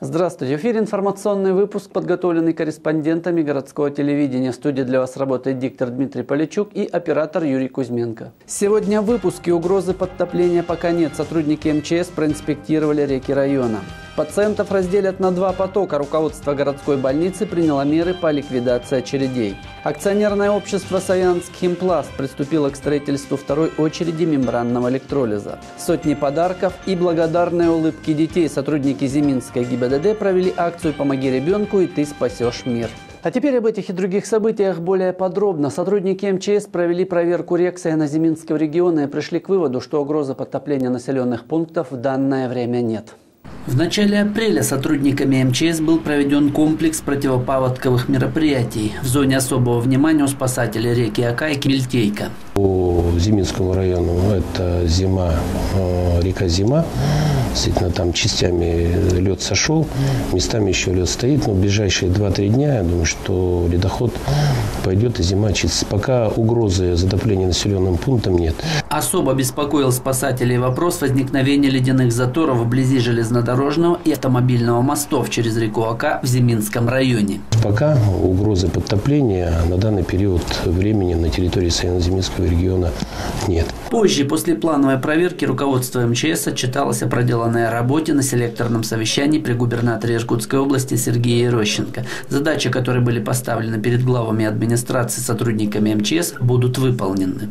Здравствуйте! В эфире информационный выпуск, подготовленный корреспондентами городского телевидения. В студии для вас работает диктор Дмитрий Поличук и оператор Юрий Кузьменко. Сегодня в выпуске: угрозы подтопления пока нет. Сотрудники МЧС проинспектировали реки района. Пациентов разделят на два потока. Руководство городской больницы приняло меры по ликвидации очередей. Акционерное общество «Саянск Химпласт» приступило к строительству второй очереди мембранного электролиза. Сотни подарков и благодарные улыбки детей. Сотрудники Зиминской ГИБДД провели акцию «Помоги ребенку, и ты спасешь мир». А теперь об этих и других событиях более подробно. Сотрудники МЧС провели проверку рек Саяно-Зиминского региона и пришли к выводу, что угрозы подтопления населенных пунктов в данное время нет. В начале апреля сотрудниками МЧС был проведен комплекс противопаводковых мероприятий. В зоне особого внимания у спасателей реки Ока и Мельтейка. По Зиминскому району это зима, река Зима. Действительно, там частями лед сошел, местами еще лед стоит. Но в ближайшие 2-3 дня, я думаю, что ледоход пойдет и зима чистится. Пока угрозы затопления населенным пунктом нет. Особо беспокоил спасателей вопрос возникновения ледяных заторов вблизи железнодорожного и автомобильного мостов через реку Ока в Зиминском районе. Пока угрозы подтопления на данный период времени на территории Саяно-Зиминского региона нет. Позже, после плановой проверки, руководство МЧС отчиталось о проделанной работе на селекторном совещании при губернаторе Иркутской области Сергее Ерощенко. Задачи, которые были поставлены перед главами администрации сотрудниками МЧС, будут выполнены.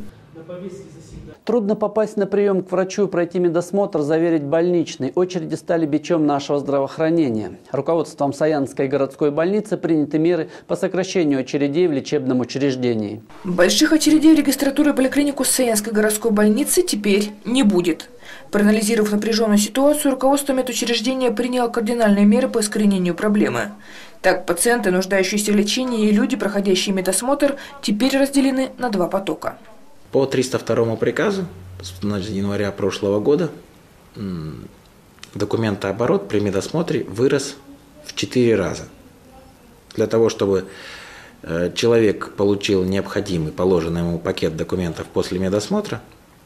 Трудно попасть на прием к врачу, пройти медосмотр, заверить больничный. Очереди стали бичом нашего здравоохранения. Руководством Саянской городской больницы приняты меры по сокращению очередей в лечебном учреждении. Больших очередей в регистратуру и поликлинику Саянской городской больницы теперь не будет. Проанализировав напряженную ситуацию, руководство медучреждения приняло кардинальные меры по искоренению проблемы. Так, пациенты, нуждающиеся в лечении, и люди, проходящие медосмотр, теперь разделены на два потока. По 302 приказу с января прошлого года документооборот при медосмотре вырос в 4 раза. Для того, чтобы человек получил необходимый, положенный ему пакет документов после медосмотра,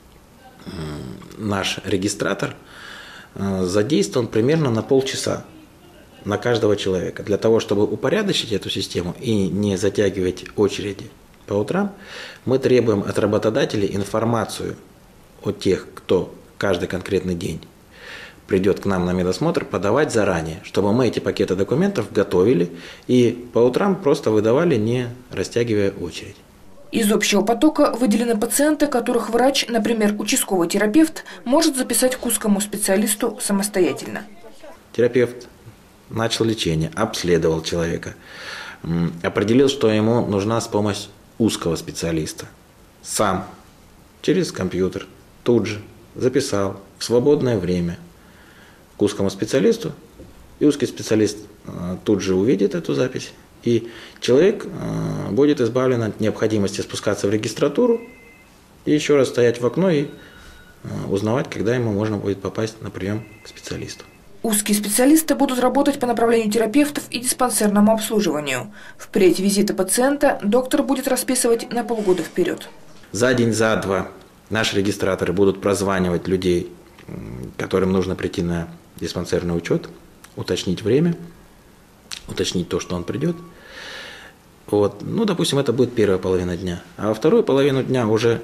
наш регистратор задействован примерно на полчаса на каждого человека. Для того, чтобы упорядочить эту систему и не затягивать очереди по утрам, мы требуем от работодателей информацию о тех, кто каждый конкретный день придет к нам на медосмотр, подавать заранее, чтобы мы эти пакеты документов готовили и по утрам просто выдавали, не растягивая очередь. Из общего потока выделены пациенты, которых врач, например, участковый терапевт, может записать к узкому специалисту самостоятельно. Терапевт начал лечение, обследовал человека, определил, что ему нужна помощь узкого специалиста. Сам через компьютер тут же записал в свободное время к узкому специалисту, и узкий специалист тут же увидит эту запись, и человек будет избавлен от необходимости спускаться в регистратуру и еще раз стоять в окно и узнавать, когда ему можно будет попасть на прием к специалисту. Узкие специалисты будут работать по направлению терапевтов и диспансерному обслуживанию. Впредь визиты пациента доктор будет расписывать на полгода вперед. За день, за два наши регистраторы будут прозванивать людей, которым нужно прийти на диспансерный учет, уточнить время, уточнить то, что он придет. Вот. Ну, допустим, это будет первая половина дня. А во вторую половину дня уже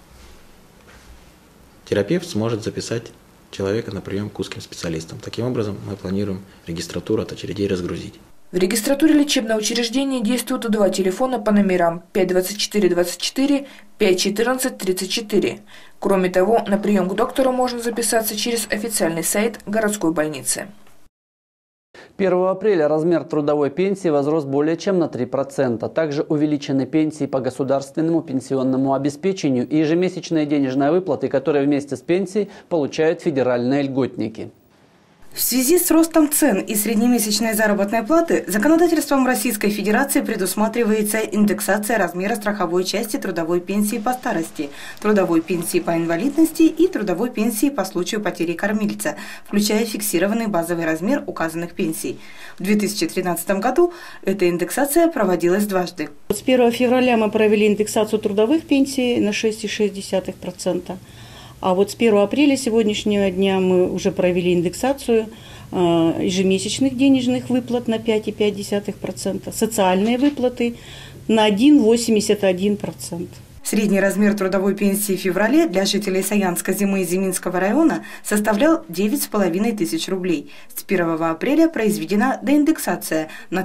терапевт сможет записать человека на прием к узким специалистам. Таким образом, мы планируем регистратуру от очередей разгрузить. В регистратуре лечебного учреждения действуют два телефона по номерам 52424, 51434. Кроме того, на прием к доктору можно записаться через официальный сайт городской больницы. 1 апреля размер трудовой пенсии возрос более чем на 3%. Также увеличены пенсии по государственному пенсионному обеспечению и ежемесячные денежные выплаты, которые вместе с пенсией получают федеральные льготники. В связи с ростом цен и среднемесячной заработной платы законодательством Российской Федерации предусматривается индексация размера страховой части трудовой пенсии по старости, трудовой пенсии по инвалидности и трудовой пенсии по случаю потери кормильца, включая фиксированный базовый размер указанных пенсий. В 2013 году эта индексация проводилась дважды. С 1 февраля мы провели индексацию трудовых пенсий на 6,6%. А вот с 1 апреля сегодняшнего дня мы уже провели индексацию ежемесячных денежных выплат на 5,5%, социальные выплаты на 1,81%. Средний размер трудовой пенсии в феврале для жителей Саянска, Зимы и Зиминского района составлял 9,5 тысяч рублей. С 1 апреля произведена доиндексация на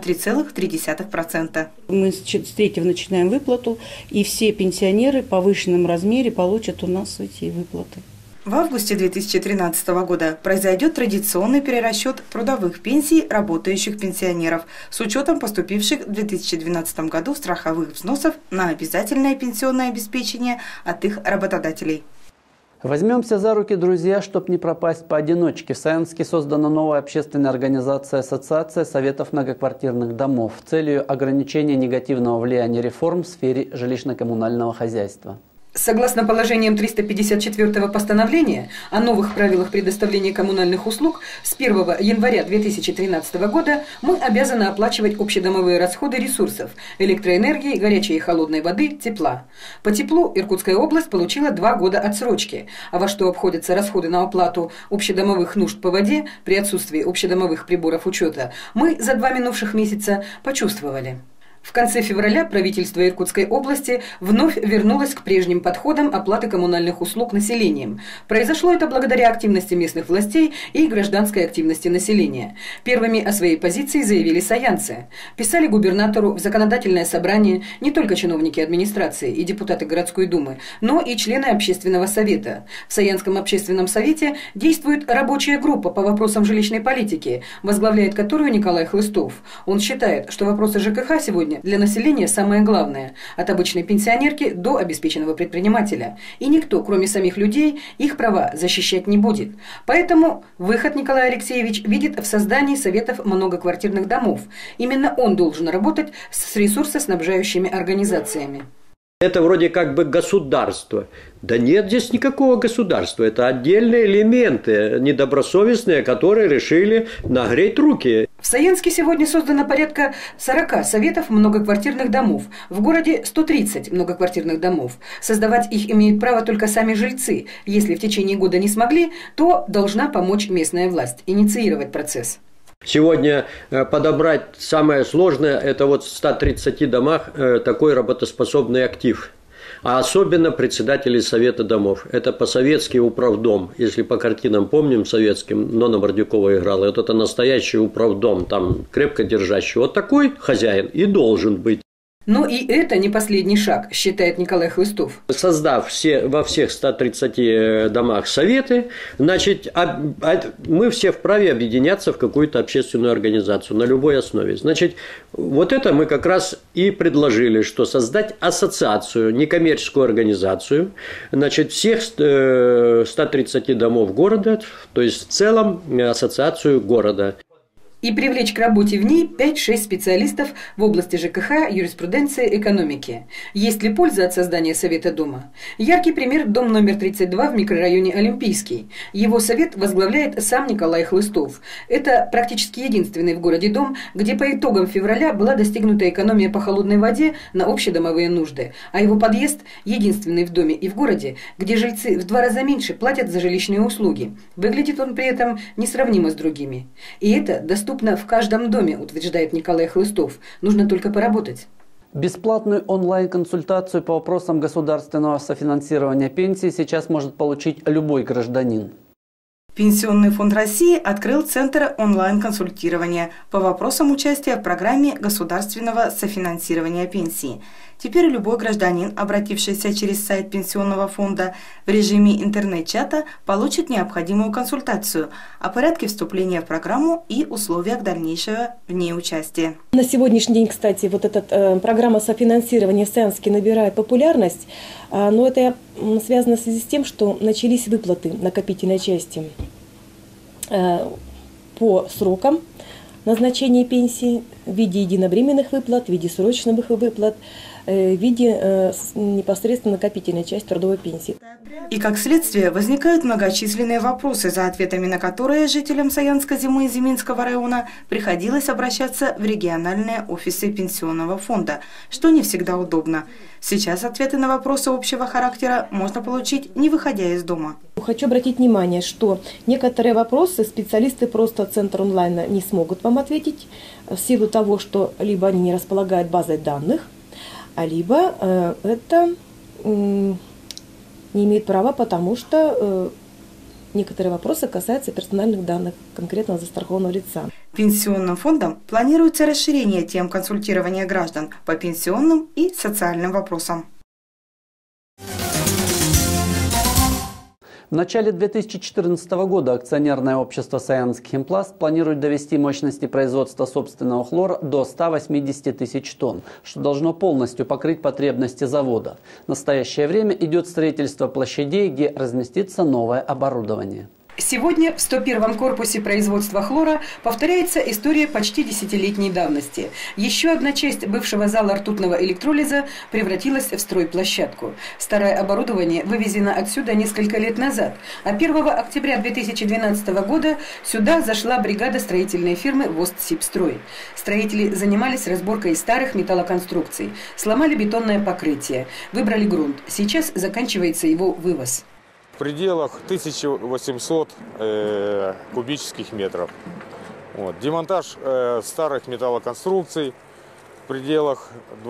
3,3%. Мы с 3 начинаем выплату, и все пенсионеры в повышенном размере получат у нас эти выплаты. В августе 2013 года произойдет традиционный перерасчет трудовых пенсий работающих пенсионеров с учетом поступивших в 2012 году страховых взносов на обязательное пенсионное обеспечение от их работодателей. Возьмемся за руки, друзья, чтобы не пропасть поодиночке. В Саянске создана новая общественная организация «Ассоциация советов многоквартирных домов» с целью ограничения негативного влияния реформ в сфере жилищно-коммунального хозяйства. Согласно положениям 354-го постановления о новых правилах предоставления коммунальных услуг, с 1 января 2013 года мы обязаны оплачивать общедомовые расходы ресурсов – электроэнергии, горячей и холодной воды, тепла. По теплу Иркутская область получила 2 года отсрочки, а во что обходятся расходы на оплату общедомовых нужд по воде при отсутствии общедомовых приборов учета, мы за 2 минувших месяца почувствовали. В конце февраля правительство Иркутской области вновь вернулось к прежним подходам оплаты коммунальных услуг населением. Произошло это благодаря активности местных властей и гражданской активности населения. Первыми о своей позиции заявили саянцы. Писали губернатору в законодательное собрание не только чиновники администрации и депутаты городской думы, но и члены общественного совета. В Саянском общественном совете действует рабочая группа по вопросам жилищной политики, возглавляет которую Николай Хлыстов. Он считает, что вопросы ЖКХ сегодня для населения самое главное, от обычной пенсионерки до обеспеченного предпринимателя. И никто, кроме самих людей, их права защищать не будет. Поэтому выход Николай Алексеевич видит в создании советов многоквартирных домов. Именно он должен работать с ресурсоснабжающими организациями. Это вроде как бы государство. Да нет здесь никакого государства. Это отдельные элементы недобросовестные, которые решили нагреть руки. В Саянске сегодня создано порядка 40 советов многоквартирных домов. В городе 130 многоквартирных домов. Создавать их имеют право только сами жильцы. Если в течение года не смогли, то должна помочь местная власть, инициировать процесс. Сегодня подобрать самое сложное – это вот в 130 домах такой работоспособный актив. А особенно председатели совета домов. Это по-советски управдом. Если по картинам помним советским, Нона Мордюкова играла, вот это настоящий управдом, там крепко держащий. Вот такой хозяин и должен быть. Но и это не последний шаг, считает Николай Хлыстов. Создав во всех 130 домах советы, значит, мы все вправе объединяться в какую-то общественную организацию на любой основе. Значит, вот это мы как раз и предложили, что создать ассоциацию, некоммерческую организацию, значит, всех 130 домов города, то есть в целом ассоциацию города. И привлечь к работе в ней 5-6 специалистов в области ЖКХ, юриспруденции, экономики. Есть ли польза от создания Совета дома? Яркий пример – дом номер 32 в микрорайоне Олимпийский. Его совет возглавляет сам Николай Хлыстов. Это практически единственный в городе дом, где по итогам февраля была достигнута экономия по холодной воде на общедомовые нужды. А его подъезд – единственный в доме и в городе, где жильцы в 2 раза меньше платят за жилищные услуги. Выглядит он при этом несравнимо с другими. И это доступно в каждом доме, утверждает Николай Хлыстов. Нужно только поработать. Бесплатную онлайн-консультацию по вопросам государственного софинансирования пенсии сейчас может получить любой гражданин. Пенсионный фонд России открыл Центр онлайн-консультирования по вопросам участия в программе государственного софинансирования пенсии. Теперь любой гражданин, обратившийся через сайт Пенсионного фонда в режиме интернет-чата, получит необходимую консультацию о порядке вступления в программу и условиях дальнейшего в ней участия. На сегодняшний день, кстати, вот эта программа софинансирования в Саянске набирает популярность, но это связано в связи с тем, что начались выплаты накопительной части по срокам назначения пенсии в виде единовременных выплат, в виде срочных выплат. в виде непосредственно накопительной части трудовой пенсии. И как следствие возникают многочисленные вопросы, за ответами на которые жителям Саянска Зимы и Зиминского района приходилось обращаться в региональные офисы пенсионного фонда, что не всегда удобно. Сейчас ответы на вопросы общего характера можно получить, не выходя из дома. Хочу обратить внимание, что некоторые вопросы специалисты просто Центра онлайна не смогут вам ответить в силу того, что либо они не располагают базой данных, либо это не имеет права, потому что некоторые вопросы касаются персональных данных конкретного застрахованного лица. Пенсионным фондом планируется расширение тем консультирования граждан по пенсионным и социальным вопросам. В начале 2014 года акционерное общество «Саянский химпласт» планирует довести мощности производства собственного хлора до 180 тысяч тонн, что должно полностью покрыть потребности завода. В настоящее время идет строительство площадей, где разместится новое оборудование. Сегодня в 101-м корпусе производства хлора повторяется история почти десятилетней давности. Еще одна часть бывшего зала ртутного электролиза превратилась в стройплощадку. Старое оборудование вывезено отсюда несколько лет назад, а 1 октября 2012 года сюда зашла бригада строительной фирмы «Востсибстрой». Строители занимались разборкой старых металлоконструкций, сломали бетонное покрытие, выбрали грунт. Сейчас заканчивается его вывоз. В пределах 1800 кубических метров. Демонтаж старых металлоконструкций в пределах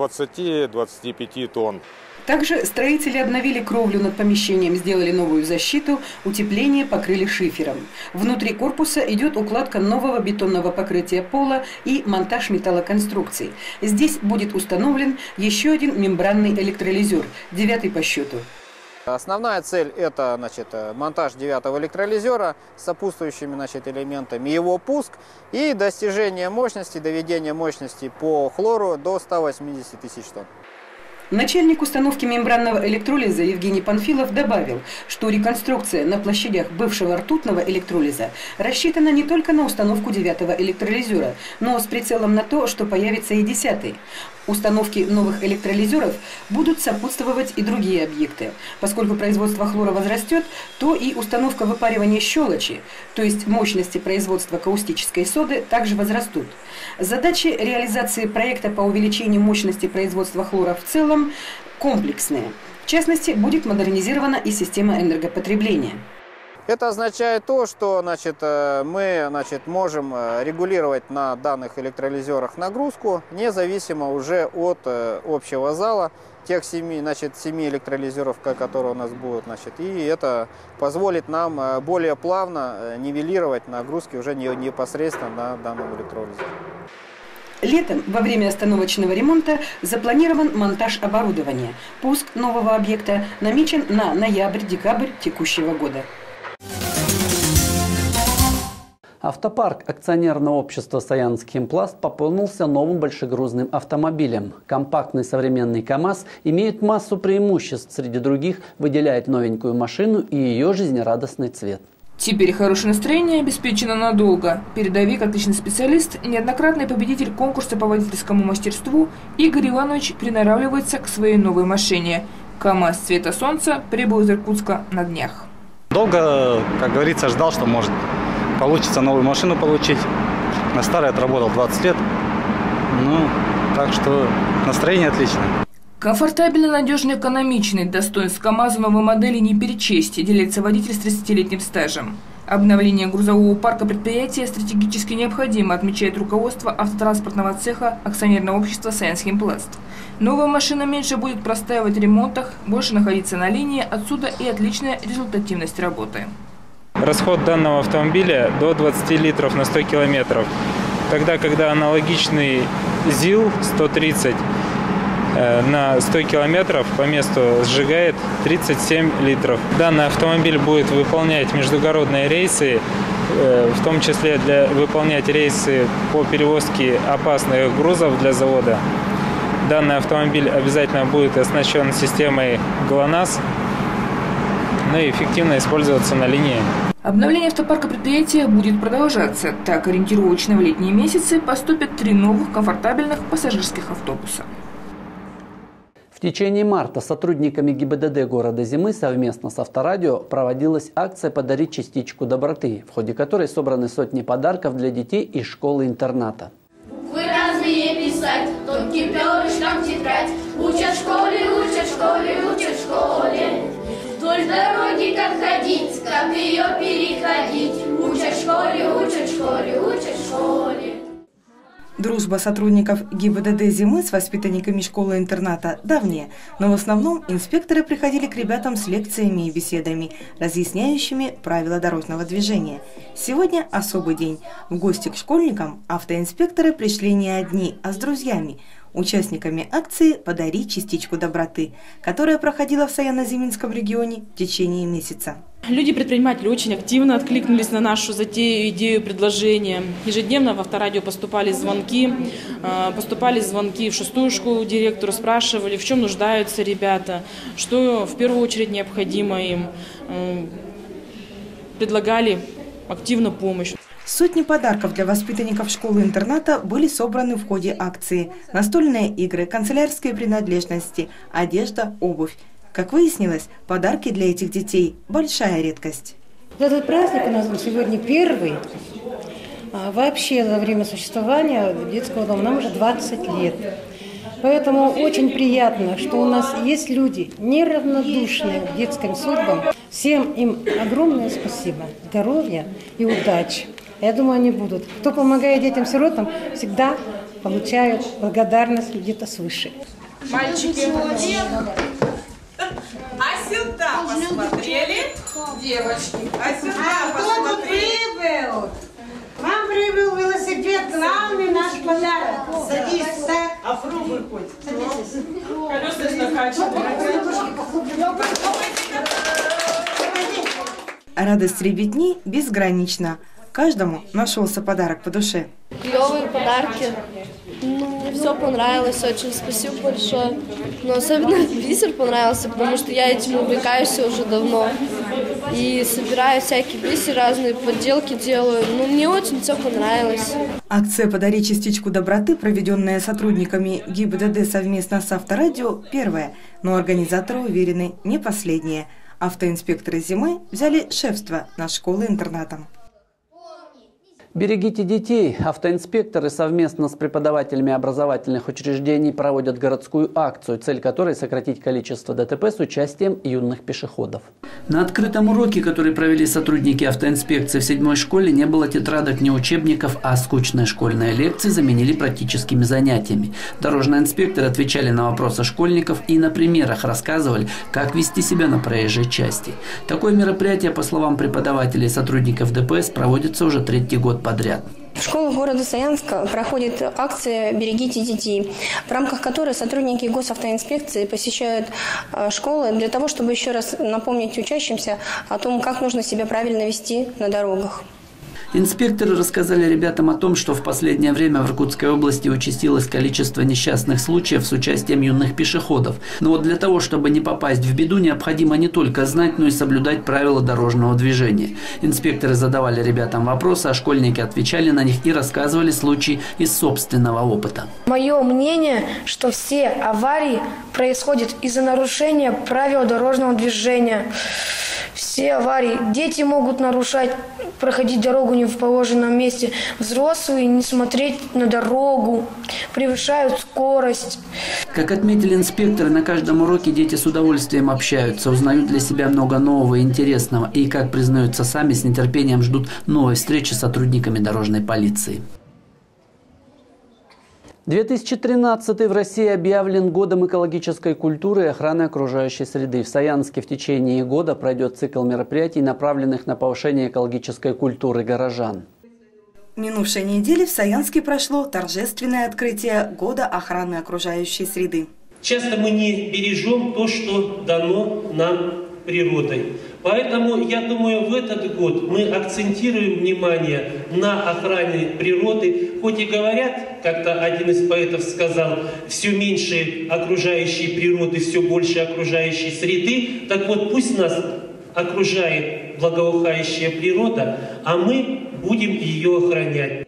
20-25 тонн. Также строители обновили кровлю над помещением, сделали новую защиту, утепление покрыли шифером. Внутри корпуса идет укладка нового бетонного покрытия пола и монтаж металлоконструкций. Здесь будет установлен еще один мембранный электролизер, 9-й по счету. Основная цель – это монтаж 9-го электролизера с сопутствующими элементами, его пуск и достижение мощности, доведение мощности по хлору до 180 тысяч тонн. Начальник установки мембранного электролиза Евгений Панфилов добавил, что реконструкция на площадях бывшего ртутного электролиза рассчитана не только на установку 9-го электролизера, но с прицелом на то, что появится и 10-й. Установке новых электролизеров будут сопутствовать и другие объекты. Поскольку производство хлора возрастет, то и установка выпаривания щелочи, то есть мощности производства каустической соды, также возрастут. Задачи реализации проекта по увеличению мощности производства хлора в целом комплексные. В частности, будет модернизирована и система энергопотребления. Это означает то, что мы можем регулировать на данных электролизерах нагрузку, независимо уже от общего зала, тех 7 электролизеров, которые у нас будут. И это позволит нам более плавно нивелировать нагрузки уже непосредственно на данном электролизе. Летом, во время остановочного ремонта, запланирован монтаж оборудования. Пуск нового объекта намечен на ноябрь-декабрь текущего года. Автопарк акционерного общества «Саянский химпласт» пополнился новым большегрузным автомобилем. Компактный современный КАМАЗ имеет массу преимуществ, среди других выделяет новенькую машину и ее жизнерадостный цвет. Теперь хорошее настроение обеспечено надолго. Передовик, отличный специалист, неоднократный победитель конкурса по водительскому мастерству Игорь Иванович приноравливается к своей новой машине. КАМАЗ цвета солнца прибыл из Иркутска на днях. Долго, как говорится, ждал, что может получится новую машину получить. На старой отработал 20 лет. Так что настроение отличное. Комфортабельно, надежно, экономичный. Достоинств КАМАЗа новой модели не перечесть, делится водитель с 30-летним стажем. Обновление грузового парка предприятия стратегически необходимо, отмечает руководство автотранспортного цеха акционерного общества «Саянский химпласт». Новая машина меньше будет простаивать в ремонтах, больше находиться на линии, отсюда и отличная результативность работы. Расход данного автомобиля до 20 литров на 100 километров, тогда когда аналогичный ЗИЛ-130 на 100 километров по месту сжигает 37 литров. Данный автомобиль будет выполнять междугородные рейсы, в том числе выполнять рейсы по перевозке опасных грузов для завода. Данный автомобиль обязательно будет оснащен системой ГЛОНАСС, и эффективно использоваться на линии. Обновление автопарка предприятия будет продолжаться. Так, ориентировочно в летние месяцы поступят 3 новых комфортабельных пассажирских автобуса. течение марта сотрудниками ГИБДД города Зимы совместно с Авторадио проводилась акция «Подари частичку доброты», в ходе которой собраны сотни подарков для детей из школы-интерната. Буквы разные писать, тонким перышком тетрадь. Учат в школе, учат в школе, учат в школе. Вдоль дороги как ходить, как ее переходить. Учат в школе, учат в школе, учат в школе. Дружба сотрудников ГИБДД «Зимы» с воспитанниками школы-интерната давняя, но в основном инспекторы приходили к ребятам с лекциями и беседами, разъясняющими правила дорожного движения. Сегодня особый день. В гости к школьникам автоинспекторы пришли не одни, а с друзьями, участниками акции «Подари частичку доброты», которая проходила в Саяно-Зиминском регионе в течение месяца. Люди-предприниматели очень активно откликнулись на нашу затею, идею, предложение. Ежедневно в Авторадио поступали звонки в 6-ю школу директору, спрашивали, в чем нуждаются ребята, что в первую очередь необходимо им. Предлагали активно помощь. Сотни подарков для воспитанников школы-интерната были собраны в ходе акции. Настольные игры, канцелярские принадлежности, одежда, обувь. Как выяснилось, подарки для этих детей – большая редкость. Этот праздник у нас сегодня первый. Вообще за время существования детского дома нам уже 20 лет. Поэтому очень приятно, что у нас есть люди неравнодушные к детским судьбам. Всем им огромное спасибо, здоровья и удачи. Я думаю, они будут. Кто помогает детям-сиротам, всегда получают благодарность где-то свыше. Мальчики, а сюда посмотрели, девочки, а сюда посмотрели. Вам прибыл велосипед, главный наш подарок. Садись так. А пробуй хоть. Колеса накачивают. Радость ребятни безгранична. Каждому нашелся подарок по душе. Клевые подарки. Мне все понравилось, очень спасибо большое. Но особенно бисер понравился, потому что я этим увлекаюсь уже давно. И собираю всякие бисер, разные подделки делаю. Мне очень все понравилось. Акция «Подари частичку доброты», проведенная сотрудниками ГИБДД совместно с Авторадио, первая, но организаторы уверены, не последняя. Автоинспекторы «Зимы» взяли шефство над школой-интернатом. Берегите детей. Автоинспекторы совместно с преподавателями образовательных учреждений проводят городскую акцию, цель которой – сократить количество ДТП с участием юных пешеходов. На открытом уроке, который провели сотрудники автоинспекции в 7-й школе, не было тетрадок, ни учебников, а скучные школьные лекции заменили практическими занятиями. Дорожные инспекторы отвечали на вопросы школьников и на примерах рассказывали, как вести себя на проезжей части. Такое мероприятие, по словам преподавателей и сотрудников ДПС, проводится уже 3-й год подряд. В школах города Саянска проходит акция «Берегите детей», в рамках которой сотрудники госавтоинспекции посещают школы для того, чтобы еще раз напомнить учащимся о том, как нужно себя правильно вести на дорогах. Инспекторы рассказали ребятам о том, что в последнее время в Иркутской области участилось количество несчастных случаев с участием юных пешеходов. Но вот для того, чтобы не попасть в беду, необходимо не только знать, но и соблюдать правила дорожного движения. Инспекторы задавали ребятам вопросы, а школьники отвечали на них и рассказывали случаи из собственного опыта. Мое мнение, что все аварии происходят из-за нарушения правил дорожного движения. Все аварии. Дети могут нарушать, проходить дорогу не в положенном месте. Взрослые не смотреть на дорогу, превышают скорость. Как отметили инспекторы, на каждом уроке дети с удовольствием общаются, узнают для себя много нового и интересного и, как признаются сами, с нетерпением ждут новой встречи с сотрудниками дорожной полиции. 2013 в России объявлен годом экологической культуры и охраны окружающей среды. В Саянске в течение года пройдет цикл мероприятий, направленных на повышение экологической культуры горожан. Минувшей неделе в Саянске прошло торжественное открытие года охраны окружающей среды. Часто мы не бережем то, что дано нам природой. Поэтому, я думаю, в этот год мы акцентируем внимание на охране природы. Хоть и говорят, как-то один из поэтов сказал, все меньше окружающей природы, все больше окружающей среды. Так вот, пусть нас окружает благоухающая природа, а мы будем ее охранять.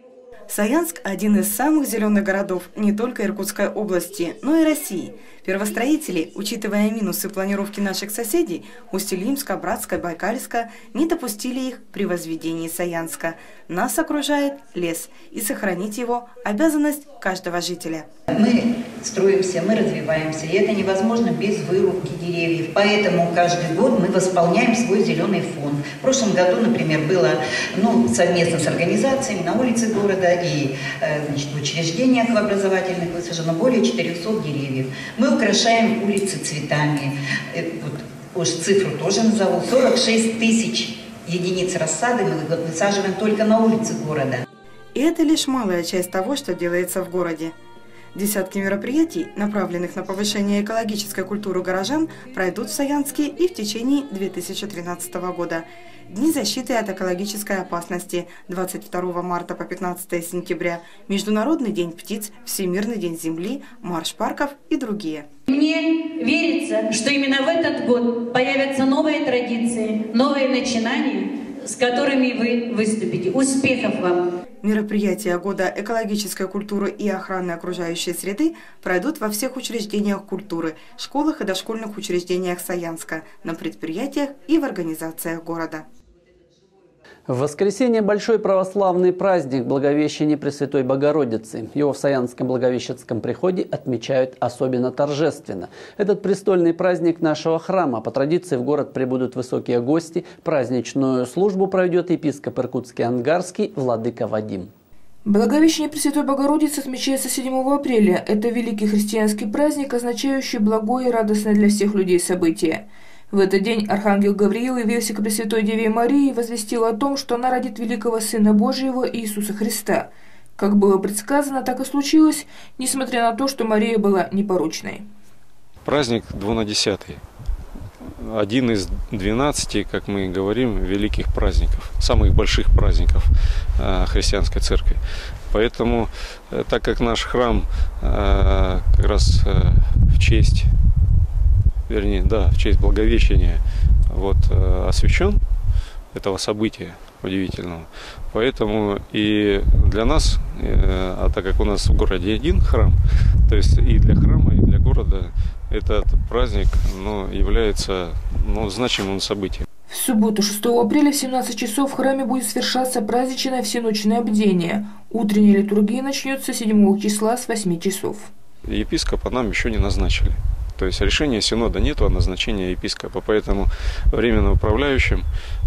Саянск – один из самых зеленых городов не только Иркутской области, но и России. Первостроители, учитывая минусы планировки наших соседей, Усть-Илимска, Братска, Байкальска, не допустили их при возведении Саянска. Нас окружает лес, и сохранить его – обязанность каждого жителя. Мы строимся, мы развиваемся, и это невозможно без вырубки деревьев. Поэтому каждый год мы восполняем свой зеленый фонд. В прошлом году, например, было совместно с организациями на улице города и в учреждениях образовательных высажено более 400 деревьев. Мы украшаем улицы цветами. Уж цифру тоже назову. 46 тысяч единиц рассады мы высаживаем только на улице города. И это лишь малая часть того, что делается в городе. Десятки мероприятий, направленных на повышение экологической культуры горожан, пройдут в Саянске и в течение 2013 года. Дни защиты от экологической опасности 22 марта по 15 сентября, Международный день птиц, Всемирный день земли, марш парков и другие. Мне верится, что именно в этот год появятся новые традиции, новые начинания, с которыми вы выступите. Успехов вам! Мероприятия года экологической культуры и охраны окружающей среды пройдут во всех учреждениях культуры, школах и дошкольных учреждениях Саянска, на предприятиях и в организациях города. В воскресенье большой православный праздник Благовещения Пресвятой Богородицы. Его в Саянском Благовещенском приходе отмечают особенно торжественно. Этот престольный праздник нашего храма. По традиции в город прибудут высокие гости. Праздничную службу проведет епископ Иркутский Ангарский владыка Вадим. Благовещение Пресвятой Богородицы отмечается 7 апреля. Это великий христианский праздник, означающий благое и радостное для всех людей событие. В этот день архангел Гавриил явился к Пресвятой Деве Марии и возвестил о том, что она родит великого Сына Божьего Иисуса Христа. Как было предсказано, так и случилось, несмотря на то, что Мария была непорочной. Праздник двунадесятый. Один из 12, как мы говорим, великих праздников, самых больших праздников христианской церкви. Поэтому, так как наш храм как раз в честь Благовещения освящен этого события удивительного. Поэтому и для нас, а так как у нас в городе один храм, то есть и для храма, и для города этот праздник является значимым событием. В субботу 6 апреля в 17 часов в храме будет совершаться праздничное всеночное бдение. Утренняя литургия начнется 7 числа с 8 часов. Епископа нам еще не назначили. То есть решения синода нету о назначении епископа, поэтому временно управляющим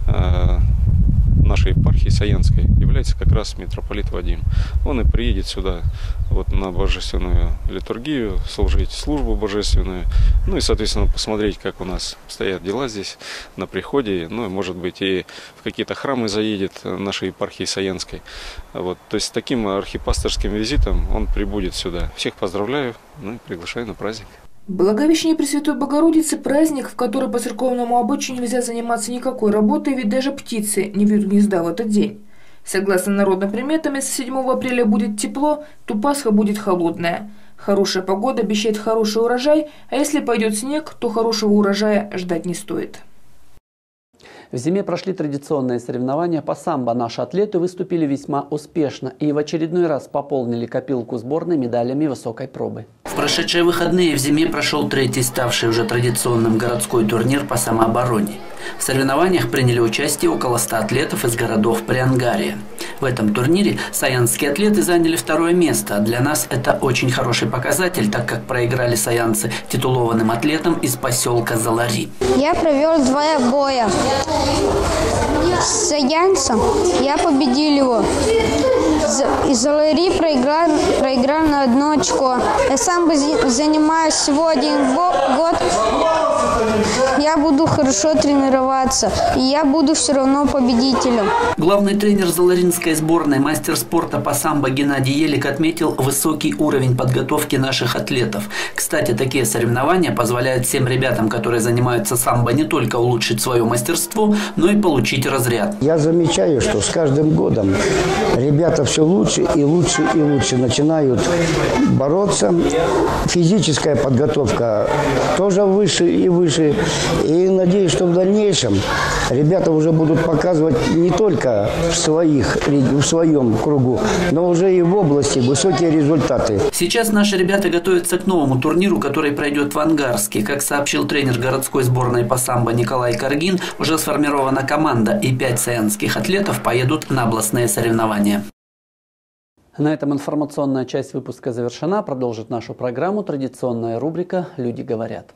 нашей епархии Саянской является как раз митрополит Вадим. Он и приедет сюда на божественную литургию, служить службу божественную, и, соответственно, посмотреть, как у нас стоят дела здесь на приходе, и, может быть, и в какие-то храмы заедет нашей епархии Саянской. То есть с таким архипасторским визитом он прибудет сюда. Всех поздравляю, и приглашаю на праздник. Благовещение Пресвятой Богородицы – праздник, в который по церковному обычаю нельзя заниматься никакой работой, ведь даже птицы не вьют гнезда в этот день. Согласно народным приметам, если 7 апреля будет тепло, то Пасха будет холодная. Хорошая погода обещает хороший урожай, а если пойдет снег, то хорошего урожая ждать не стоит. В зиме прошли традиционные соревнования по самбо. Наши атлеты выступили весьма успешно и в очередной раз пополнили копилку сборной медалями высокой пробы. В прошедшие выходные в зиме прошел третий, ставший уже традиционным городской турнир по самообороне. В соревнованиях приняли участие около 100 атлетов из городов Приангария. В этом турнире саянские атлеты заняли 2-е место. Для нас это очень хороший показатель, так как проиграли саянцы титулованным атлетам из поселка Залари. Я провел 2 боя с саянцем, я победил его. Из Залари проиграл на 1 очко. Я сам занимаюсь всего 1 год. Я буду хорошо тренироваться, и я буду все равно победителем. Главный тренер заларинской сборной, мастер спорта по самбо Геннадий Елик отметил высокий уровень подготовки наших атлетов. Кстати, такие соревнования позволяют всем ребятам, которые занимаются самбо, не только улучшить свое мастерство, но и получить разряд. Я замечаю, что с каждым годом ребята все лучше и лучше и лучше начинают бороться. Физическая подготовка тоже выше и выше. лучше. И надеюсь, что в дальнейшем ребята уже будут показывать не только в своем кругу, но уже и в области высокие результаты. Сейчас наши ребята готовятся к новому турниру, который пройдет в Ангарске. Как сообщил тренер городской сборной по самбо Николай Каргин, уже сформирована команда, и 5 саянских атлетов поедут на областные соревнования. На этом информационная часть выпуска завершена. Продолжит нашу программу традиционная рубрика «Люди говорят».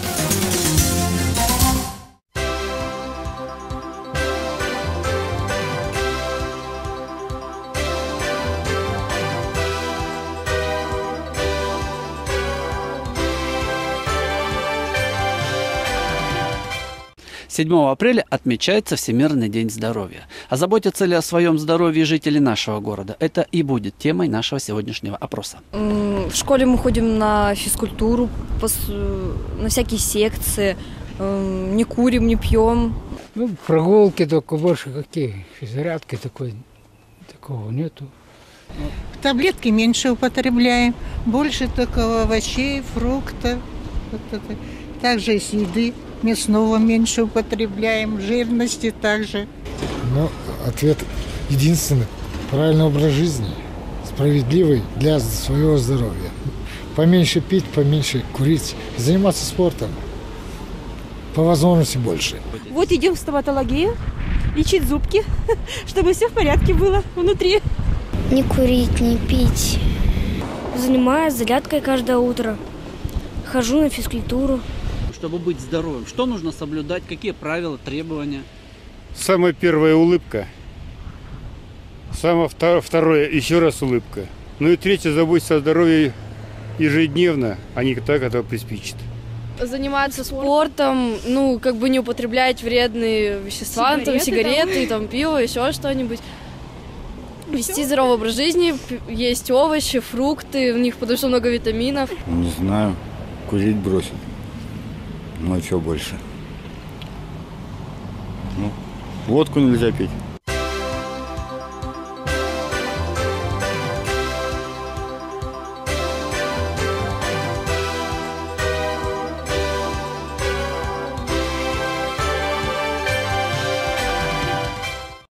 «7 апреля отмечается Всемирный день здоровья. А заботятся ли о своем здоровье жители нашего города? Это и будет темой нашего сегодняшнего опроса. В школе мы ходим на физкультуру, на всякие секции, не курим, не пьем. Ну, прогулки только больше какие, зарядки такого нету. Таблетки меньше употребляем, больше только овощей, фруктов, также из еды. Мясного меньше употребляем, жирности также. Но ответ единственный. Правильный образ жизни, справедливый для своего здоровья. Поменьше пить, поменьше курить, заниматься спортом. По возможности больше. Вот идем в стоматологию, лечить зубки, чтобы все в порядке было внутри. Не курить, не пить. Занимаюсь зарядкой каждое утро. Хожу на физкультуру. Чтобы быть здоровым, что нужно соблюдать, какие правила, требования? Самое первое – улыбка. Самое второе – еще раз улыбка. Ну и третье – заботиться о здоровье ежедневно, а не так, это приспичит. Заниматься спортом, не употреблять вредные вещества, сигареты, пиво, еще что-нибудь. Вести здоровый образ жизни, есть овощи, фрукты, в них потому что много витаминов. Не знаю, курить бросить. Ну а что больше? Водку нельзя пить.